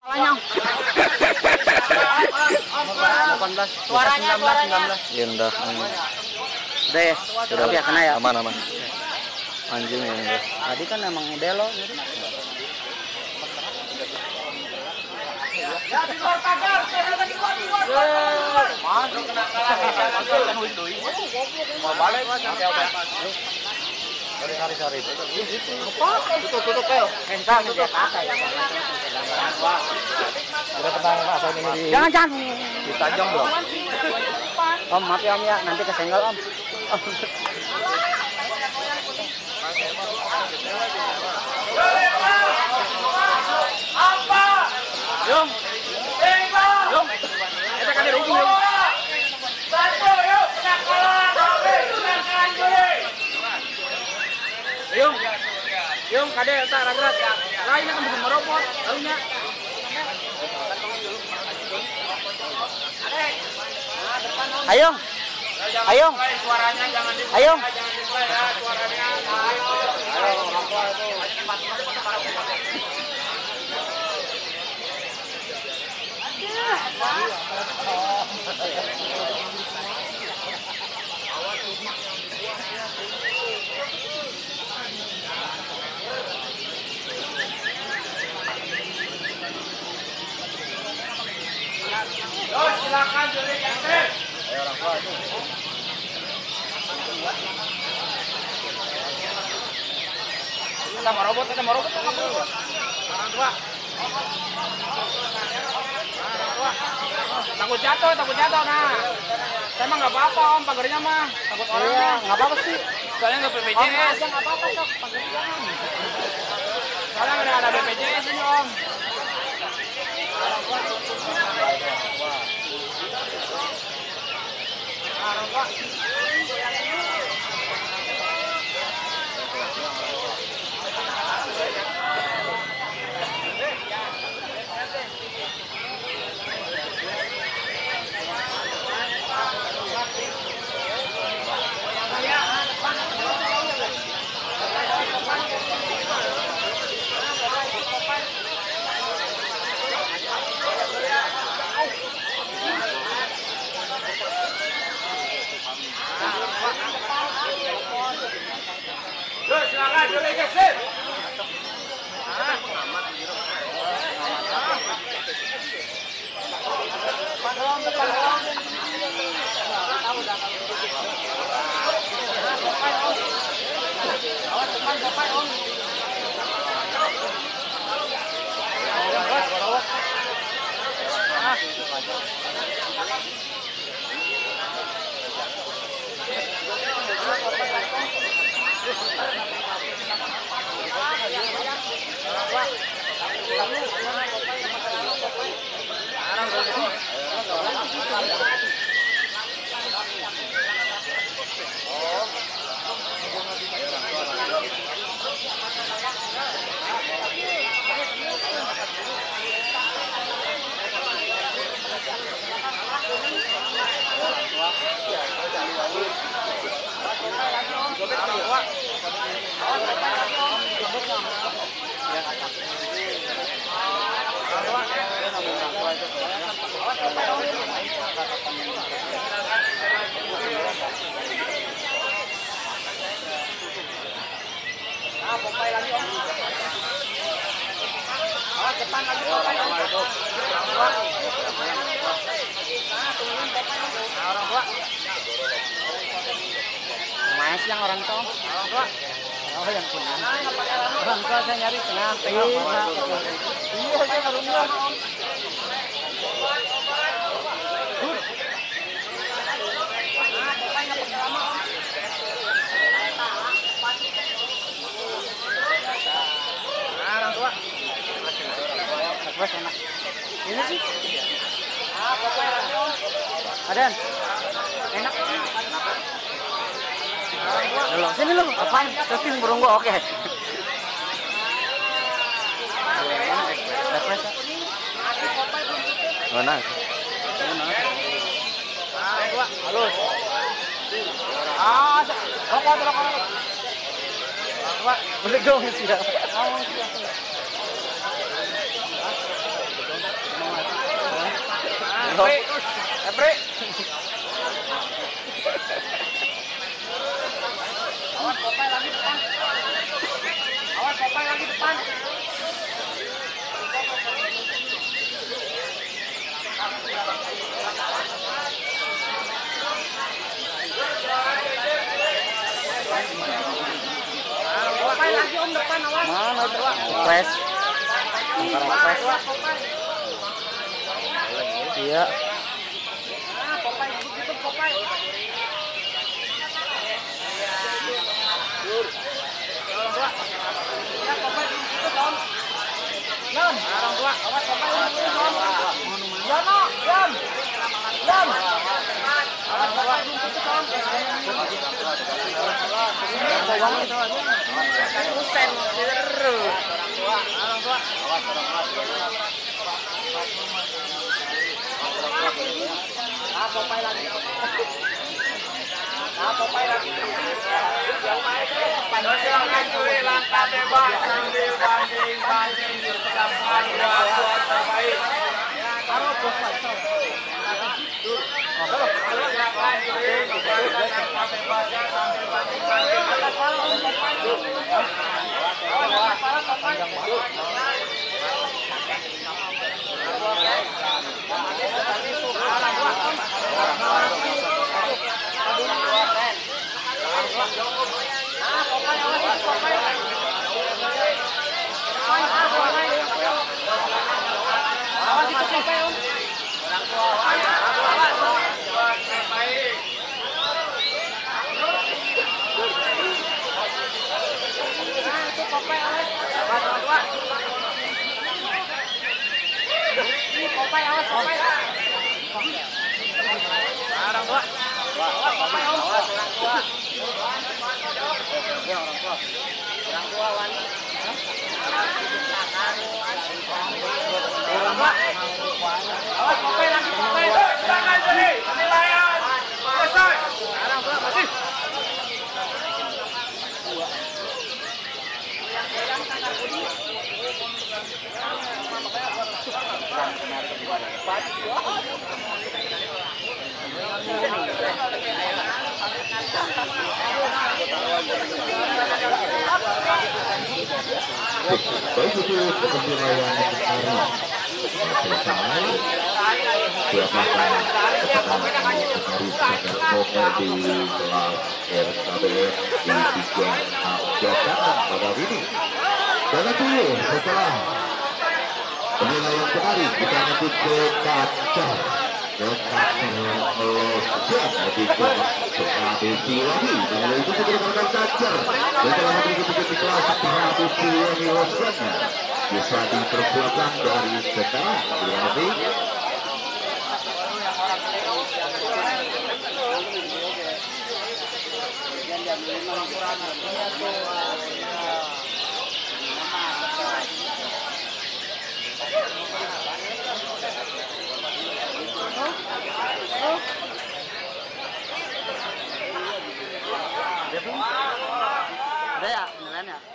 18. Suaranya 19. Iya udah. Udah ya? Sudah ya kena ya? Aman. Anjing ya udah. Tadi kan emang delo gitu. Ya di luar pagar, saya di luar. Masuk kena kalah. Kan wis doi. Mau balik Sorry. Tutup ayo. Kencang dia pakai. Udah tenang Pak, saya ini. Jangan. Ditanjong belum? Om, maaf ya Om ya, nanti kesenggol Om. Apa? Yung. Kita kan rugi Yung. Satu yuk, sekolah tapi silakan dulu. Yung, kade tak ragurat. Lainnya kan bisa merobot, lalunya. Ayo. Suaranya jangan dimulai. Ayo. Jangan dimulai ya suaranya. Silakan juri cancel. Ayo orang tua itu. Kita mau robot. Orang tua. Takut jatuh nah. Saya mah nggak apa-apa Om, pagarnya mah. Takut orang. Iya, nggak apa-apa sih. Soalnya nggak BPJS. Nggak apa-apa Sok, pagarnya jangan. Soalnya nggak ada BPJS ini Om. Silakan, boleh geser. Popeye lagi Om. Depan lagi Popeye Om. Orang tua. Mas yang orang tua. Orang tua. Oh yang tengah. Orang tua saya nyari tengah. Iya saya karunia. Bos enak. Ini sih. Adan. Enak. Lo sini lo, apaan? Cacing burung gua oke. Mana? Halo. Rokok. Boleh dong siap. Epri. Awas Popeye lagi depan. Awas Popeye lagi depan. Popeye lagi om depan awas. Mana itu? Press. Press. Iya. Nah, Popeye itu Popeye. Orang tua. Ya Popeye itu Tom. Yon, orang tua. Awas Popeye itu Tom. Yono, Yon. Yon. Awas Popeye itu Tom. Usen terus. Orang tua. Orang tua. Awas orang tua. Ah, Popeye lagi. Ah, Popeye lagi. Silakan juri langkah bebas sambil banding-banding ditetapkan dua terbaik. Taruh bos Pak. Silakan juri memberikan langkah bebasnya sambil banding-banding. Silakan juri penilaian selesai. Baik itu penilaian pertama selesai. Silakan di kelas RKBS di 3A Jakarta pada ini. Jangan dulu setelah penilaian kemarin kita lanjut ke kaca. Tradisi lagi, kalau itu kita akan kaca. Setelah berikut di kelas tradisi lagi Oscarnya bisa diperbuatkan dari sekarang. Terima kasih. Ada ya, beneran ya?